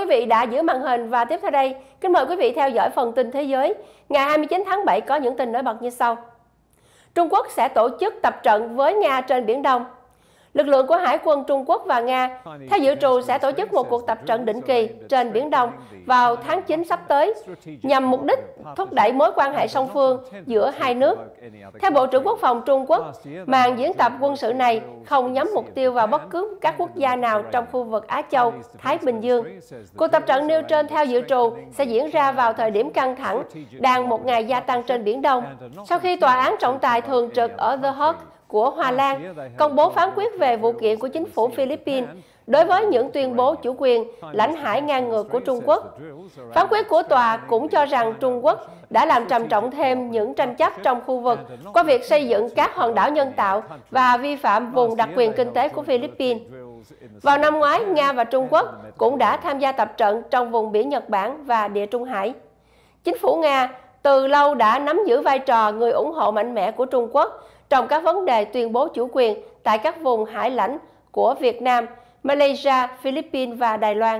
vị đã giữ màn hình và tiếp theo đây, kính mời quý vị theo dõi phần tin thế giới. Ngày 29 tháng 7 có những tin nổi bật như sau. Trung Quốc sẽ tổ chức tập trận với Nga trên Biển Đông. Lực lượng của Hải quân Trung Quốc và Nga, theo dự trù, sẽ tổ chức một cuộc tập trận định kỳ trên Biển Đông vào tháng 9 sắp tới, nhằm mục đích thúc đẩy mối quan hệ song phương giữa hai nước. Theo Bộ trưởng Quốc phòng Trung Quốc, màn diễn tập quân sự này không nhắm mục tiêu vào bất cứ các quốc gia nào trong khu vực Á Châu, Thái Bình Dương. Cuộc tập trận nêu trên theo dự trù sẽ diễn ra vào thời điểm căng thẳng, đang một ngày gia tăng trên Biển Đông, sau khi Tòa án trọng tài thường trực ở The Hague của Hà Lan công bố phán quyết về vụ kiện của chính phủ Philippines đối với những tuyên bố chủ quyền lãnh hải ngang ngược của Trung Quốc. Phán quyết của tòa cũng cho rằng Trung Quốc đã làm trầm trọng thêm những tranh chấp trong khu vực qua việc xây dựng các hòn đảo nhân tạo và vi phạm vùng đặc quyền kinh tế của Philippines. Vào năm ngoái, Nga và Trung Quốc cũng đã tham gia tập trận trong vùng biển Nhật Bản và Địa Trung Hải. Chính phủ Nga từ lâu đã nắm giữ vai trò người ủng hộ mạnh mẽ của Trung Quốc trong các vấn đề tuyên bố chủ quyền tại các vùng hải lãnh của Việt Nam, Malaysia, Philippines và Đài Loan.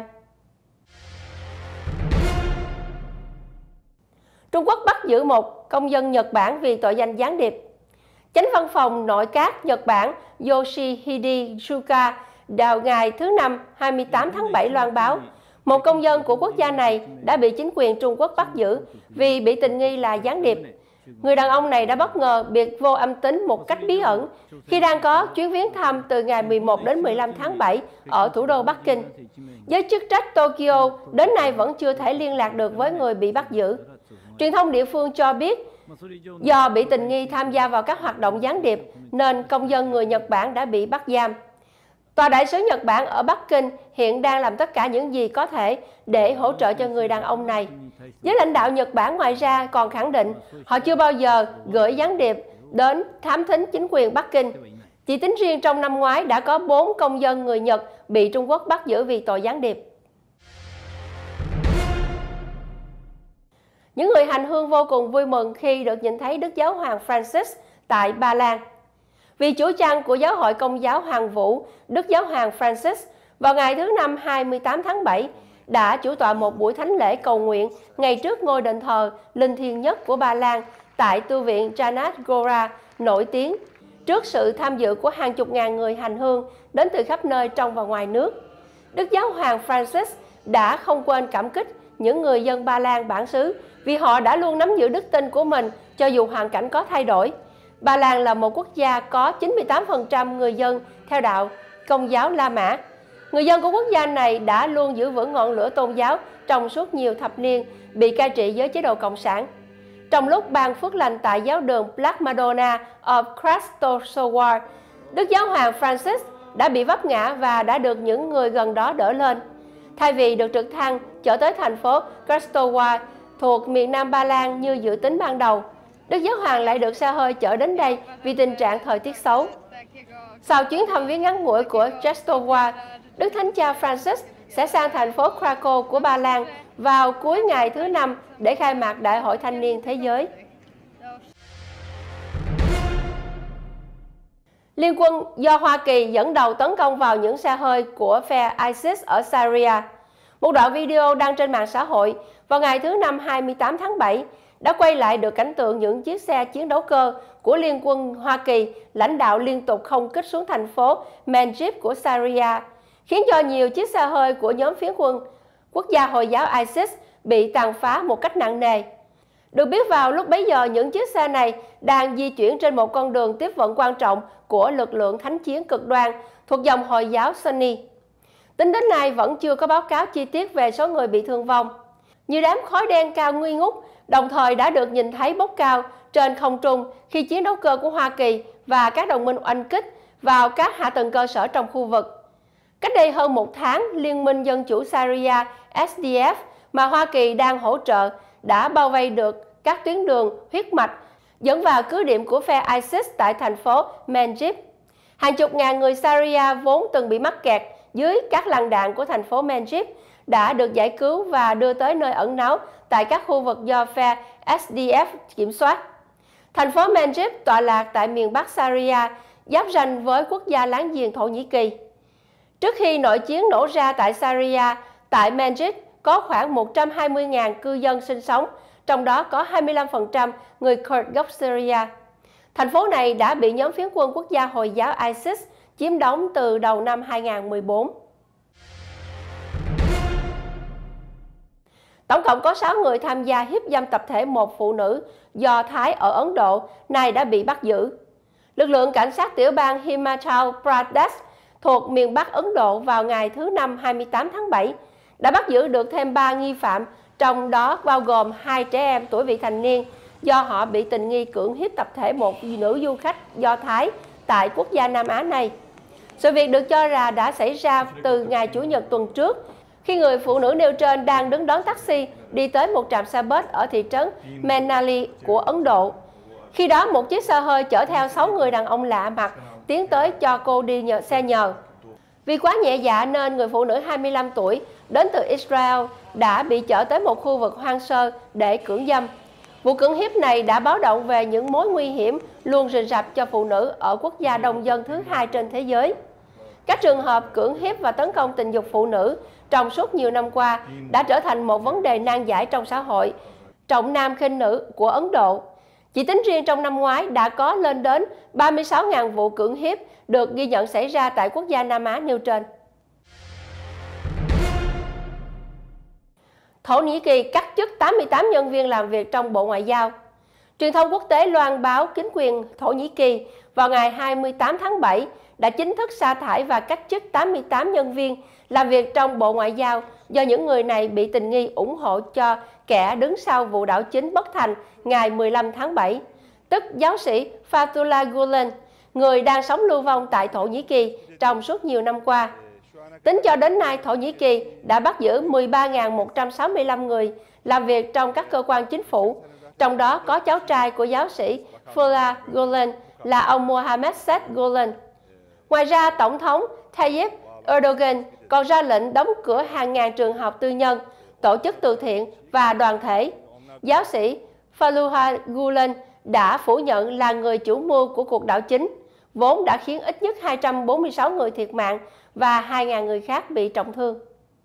Trung Quốc bắt giữ một công dân Nhật Bản vì tội danh gián điệp. Chánh văn phòng nội các Nhật Bản Yoshihide Suga vào ngày thứ Năm 28 tháng 7 loan báo, một công dân của quốc gia này đã bị chính quyền Trung Quốc bắt giữ vì bị tình nghi là gián điệp. Người đàn ông này đã bất ngờ biệt vô âm tính một cách bí ẩn khi đang có chuyến viếng thăm từ ngày 11 đến 15 tháng 7 ở thủ đô Bắc Kinh. Giới chức trách Tokyo đến nay vẫn chưa thể liên lạc được với người bị bắt giữ. Truyền thông địa phương cho biết, do bị tình nghi tham gia vào các hoạt động gián điệp nên công dân người Nhật Bản đã bị bắt giam. Tòa đại sứ Nhật Bản ở Bắc Kinh hiện đang làm tất cả những gì có thể để hỗ trợ cho người đàn ông này. Giới lãnh đạo Nhật Bản ngoài ra còn khẳng định họ chưa bao giờ gửi gián điệp đến thám thính chính quyền Bắc Kinh. Chỉ tính riêng trong năm ngoái đã có 4 công dân người Nhật bị Trung Quốc bắt giữ vì tội gián điệp. Những người hành hương vô cùng vui mừng khi được nhìn thấy Đức Giáo hoàng Francis tại Ba Lan. Vị chủ chăn của Giáo hội Công giáo Hoàng Vũ, Đức Giáo hoàng Francis, vào ngày thứ Năm 28 tháng 7, đã chủ tọa một buổi thánh lễ cầu nguyện ngay trước ngôi đền thờ linh thiêng nhất của Ba Lan tại tu viện Janat Gora nổi tiếng, trước sự tham dự của hàng chục ngàn người hành hương đến từ khắp nơi trong và ngoài nước. Đức Giáo hoàng Francis đã không quên cảm kích những người dân Ba Lan bản xứ vì họ đã luôn nắm giữ đức tin của mình cho dù hoàn cảnh có thay đổi. Ba Lan là một quốc gia có 98% người dân theo đạo Công giáo La Mã. Người dân của quốc gia này đã luôn giữ vững ngọn lửa tôn giáo trong suốt nhiều thập niên bị cai trị với chế độ Cộng sản. Trong lúc ban phước lành tại giáo đường Black Madonna of Krasnoyarsk, Đức Giáo hoàng Francis đã bị vấp ngã và đã được những người gần đó đỡ lên. Thay vì được trực thăng chở tới thành phố Krasnoyarsk thuộc miền Nam Ba Lan như dự tính ban đầu, Đức Giáo hoàng lại được xe hơi chở đến đây vì tình trạng thời tiết xấu. Sau chuyến thăm viếng ngắn ngủi của Krasnoyarsk, Đức Thánh cha Francis sẽ sang thành phố Krakow của Ba Lan vào cuối ngày thứ Năm để khai mạc Đại hội Thanh niên Thế giới. Liên quân do Hoa Kỳ dẫn đầu tấn công vào những xe hơi của phe ISIS ở Syria. Một đoạn video đăng trên mạng xã hội vào ngày thứ Năm 28 tháng 7 đã quay lại được cảnh tượng những chiếc xe chiến đấu cơ của Liên quân Hoa Kỳ lãnh đạo liên tục không kích xuống thành phố Manbij của Syria, khiến cho nhiều chiếc xe hơi của nhóm phiến quân Quốc gia Hồi giáo ISIS bị tàn phá một cách nặng nề. Được biết vào lúc bấy giờ, những chiếc xe này đang di chuyển trên một con đường tiếp vận quan trọng của lực lượng thánh chiến cực đoan thuộc dòng Hồi giáo Sunni. Tính đến nay vẫn chưa có báo cáo chi tiết về số người bị thương vong. Như đám khói đen cao nghi ngút đồng thời đã được nhìn thấy bốc cao trên không trung khi chiến đấu cơ của Hoa Kỳ và các đồng minh oanh kích vào các hạ tầng cơ sở trong khu vực. Cách đây hơn một tháng, Liên minh Dân chủ Syria SDF mà Hoa Kỳ đang hỗ trợ đã bao vây được các tuyến đường huyết mạch dẫn vào cứ điểm của phe ISIS tại thành phố Manbij. Hàng chục ngàn người Syria vốn từng bị mắc kẹt dưới các làn đạn của thành phố Manbij đã được giải cứu và đưa tới nơi ẩn náu tại các khu vực do phe SDF kiểm soát. Thành phố Manbij tọa lạc tại miền Bắc Syria, giáp ranh với quốc gia láng giềng Thổ Nhĩ Kỳ. Trước khi nội chiến nổ ra tại Syria, tại Madrid có khoảng 120.000 cư dân sinh sống, trong đó có 25% người Kurd gốc Syria. Thành phố này đã bị nhóm phiến quân quốc gia Hồi giáo ISIS chiếm đóng từ đầu năm 2014. Tổng cộng có 6 người tham gia hiếp dâm tập thể một phụ nữ Do Thái ở Ấn Độ này đã bị bắt giữ. Lực lượng cảnh sát tiểu bang Himachal Pradesh thuộc miền Bắc Ấn Độ vào ngày thứ Năm 28 tháng 7 đã bắt giữ được thêm 3 nghi phạm, trong đó bao gồm 2 trẻ em tuổi vị thành niên do họ bị tình nghi cưỡng hiếp tập thể một nữ du khách Do Thái tại quốc gia Nam Á này. Sự việc được cho là đã xảy ra từ ngày Chủ nhật tuần trước, khi người phụ nữ nêu trên đang đứng đón taxi đi tới một trạm xe bus ở thị trấn Manali của Ấn Độ. Khi đó, một chiếc xe hơi chở theo 6 người đàn ông lạ mặt tiến tới cho cô đi xe nhờ. Vì quá nhẹ dạ nên người phụ nữ 25 tuổi đến từ Israel đã bị chở tới một khu vực hoang sơ để cưỡng dâm. Vụ cưỡng hiếp này đã báo động về những mối nguy hiểm luôn rình rập cho phụ nữ ở quốc gia đông dân thứ 2 trên thế giới. Các trường hợp cưỡng hiếp và tấn công tình dục phụ nữ trong suốt nhiều năm qua đã trở thành một vấn đề nan giải trong xã hội trọng nam khinh nữ của Ấn Độ. Chỉ tính riêng trong năm ngoái đã có lên đến 36.000 vụ cưỡng hiếp được ghi nhận xảy ra tại quốc gia Nam Á nêu trên. Thổ Nhĩ Kỳ cắt chức 88 nhân viên làm việc trong Bộ Ngoại giao. Truyền thông quốc tế loan báo chính quyền Thổ Nhĩ Kỳ vào ngày 28 tháng 7 đã chính thức sa thải và cách chức 88 nhân viên làm việc trong Bộ Ngoại giao do những người này bị tình nghi ủng hộ cho kẻ đứng sau vụ đảo chính bất thành ngày 15 tháng 7, tức giáo sĩ Fethullah Gulen, người đang sống lưu vong tại Thổ Nhĩ Kỳ trong suốt nhiều năm qua. Tính cho đến nay, Thổ Nhĩ Kỳ đã bắt giữ 13.165 người làm việc trong các cơ quan chính phủ, trong đó có cháu trai của giáo sĩ Fethullah Gulen là ông Mohammed Seth Gulen. Ngoài ra, Tổng thống Tayyip Erdogan còn ra lệnh đóng cửa hàng ngàn trường học tư nhân, tổ chức từ thiện và đoàn thể. Giáo sĩ Fethullah Gulen đã phủ nhận là người chủ mưu của cuộc đảo chính, vốn đã khiến ít nhất 246 người thiệt mạng và 2.000 người khác bị trọng thương.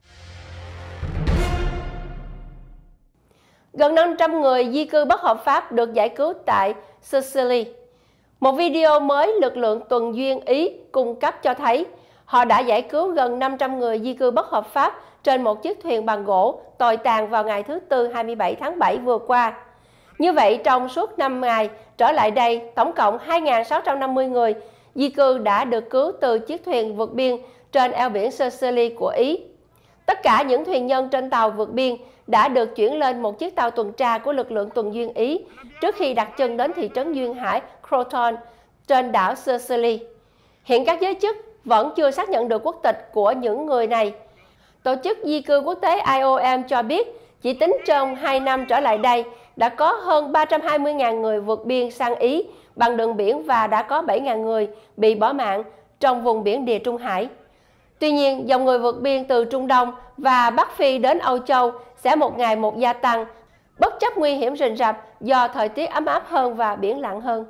Gần 500 người di cư bất hợp pháp được giải cứu tại Sicily. Một video mới lực lượng tuần duyên Ý cung cấp cho thấy họ đã giải cứu gần 500 người di cư bất hợp pháp trên một chiếc thuyền bằng gỗ tồi tàn vào ngày thứ Tư 27 tháng 7 vừa qua. Như vậy, trong suốt 5 ngày trở lại đây, tổng cộng 2.650 người di cư đã được cứu từ chiếc thuyền vượt biên trên eo biển Sicily của Ý. Tất cả những thuyền nhân trên tàu vượt biên đã được chuyển lên một chiếc tàu tuần tra của lực lượng tuần duyên Ý trước khi đặt chân đến thị trấn duyên hải Croton trên đảo Sicily. Hiện các giới chức vẫn chưa xác nhận được quốc tịch của những người này. Tổ chức di cư quốc tế IOM cho biết chỉ tính trong 2 năm trở lại đây đã có hơn 320.000 người vượt biên sang Ý bằng đường biển và đã có 7.000 người bị bỏ mạng trong vùng biển Địa Trung Hải. Tuy nhiên, dòng người vượt biên từ Trung Đông và Bắc Phi đến Âu Châu sẽ một ngày một gia tăng, bất chấp nguy hiểm rình rập do thời tiết ấm áp hơn và biển lặng hơn.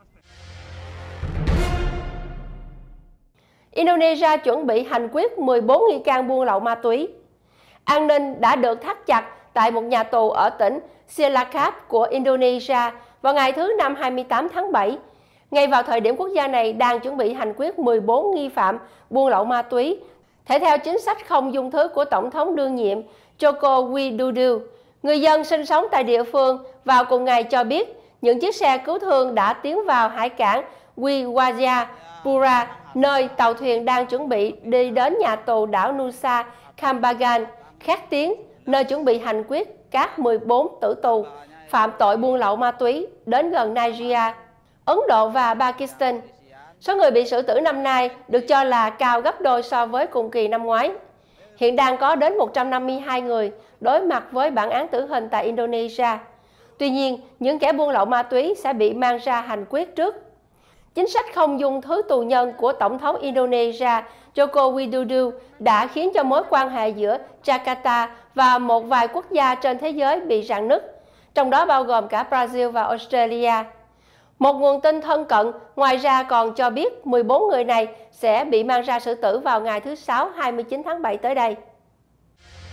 Indonesia chuẩn bị hành quyết 14 nghi can buôn lậu ma túy. An ninh đã được thắt chặt tại một nhà tù ở tỉnh Cilacap của Indonesia vào ngày thứ Năm 28 tháng 7, ngay vào thời điểm quốc gia này đang chuẩn bị hành quyết 14 nghi phạm buôn lậu ma túy, thể theo chính sách không dung thứ của Tổng thống đương nhiệm Joko Widodo. Người dân sinh sống tại địa phương vào cùng ngày cho biết những chiếc xe cứu thương đã tiến vào hải cảng Wiwajapura, nơi tàu thuyền đang chuẩn bị đi đến nhà tù đảo Nusa Kambangan, khét tiếng, nơi chuẩn bị hành quyết các 14 tử tù phạm tội buôn lậu ma túy đến gần Nigeria, Ấn Độ và Pakistan. Số người bị xử tử năm nay được cho là cao gấp đôi so với cùng kỳ năm ngoái. Hiện đang có đến 152 người đối mặt với bản án tử hình tại Indonesia. Tuy nhiên, những kẻ buôn lậu ma túy sẽ bị mang ra hành quyết trước. Chính sách không dung thứ tù nhân của Tổng thống Indonesia Joko Widodo đã khiến cho mối quan hệ giữa Jakarta và một vài quốc gia trên thế giới bị rạn nứt, trong đó bao gồm cả Brazil và Australia. Một nguồn tin thân cận ngoài ra còn cho biết 14 người này sẽ bị mang ra xử tử vào ngày thứ Sáu 29 tháng 7 tới đây.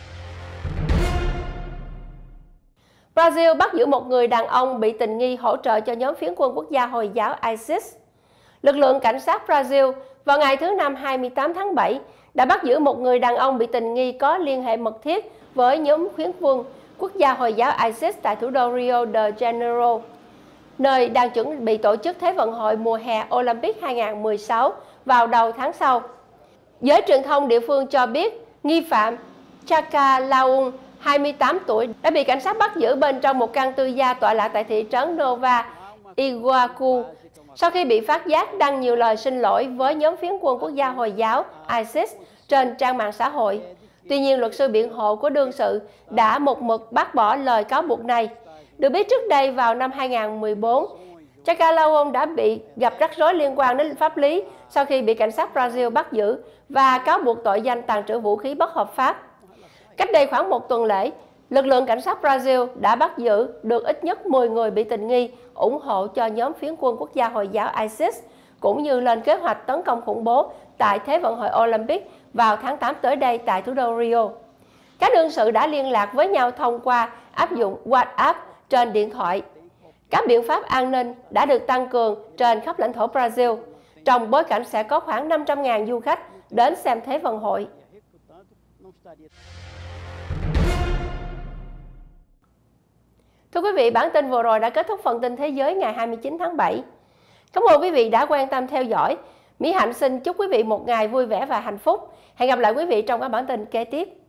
Brazil bắt giữ một người đàn ông bị tình nghi hỗ trợ cho nhóm phiến quân quốc gia Hồi giáo ISIS. Lực lượng cảnh sát Brazil vào ngày thứ Năm 28 tháng 7 đã bắt giữ một người đàn ông bị tình nghi có liên hệ mật thiết với nhóm phiến quân quốc gia Hồi giáo ISIS tại thủ đô Rio de Janeiro, nơi đang chuẩn bị tổ chức Thế vận hội mùa hè Olympic 2016 vào đầu tháng sau. Giới truyền thông địa phương cho biết nghi phạm Chaka Laung, 28 tuổi, đã bị cảnh sát bắt giữ bên trong một căn tư gia tọa lạc tại thị trấn Nova Iguacu sau khi bị phát giác đăng nhiều lời xin lỗi với nhóm phiến quân quốc gia Hồi giáo ISIS trên trang mạng xã hội. Tuy nhiên, luật sư biện hộ của đương sự đã một mực bác bỏ lời cáo buộc này. Được biết trước đây vào năm 2014, Chaka Laung đã bị gặp rắc rối liên quan đến pháp lý sau khi bị cảnh sát Brazil bắt giữ và cáo buộc tội danh tàng trữ vũ khí bất hợp pháp. Cách đây khoảng một tuần lễ, lực lượng cảnh sát Brazil đã bắt giữ được ít nhất 10 người bị tình nghi ủng hộ cho nhóm phiến quân quốc gia Hồi giáo ISIS, cũng như lên kế hoạch tấn công khủng bố tại Thế vận hội Olympic vào tháng 8 tới đây tại thủ đô Rio. Các đương sự đã liên lạc với nhau thông qua áp dụng WhatsApp trên điện thoại. Các biện pháp an ninh đã được tăng cường trên khắp lãnh thổ Brazil, trong bối cảnh sẽ có khoảng 500.000 du khách đến xem Thế vận hội. Thưa quý vị, bản tin vừa rồi đã kết thúc phần tin Thế giới ngày 29 tháng 7. Cảm ơn quý vị đã quan tâm theo dõi. Mỹ Hạnh xin chúc quý vị một ngày vui vẻ và hạnh phúc. Hẹn gặp lại quý vị trong các bản tin kế tiếp.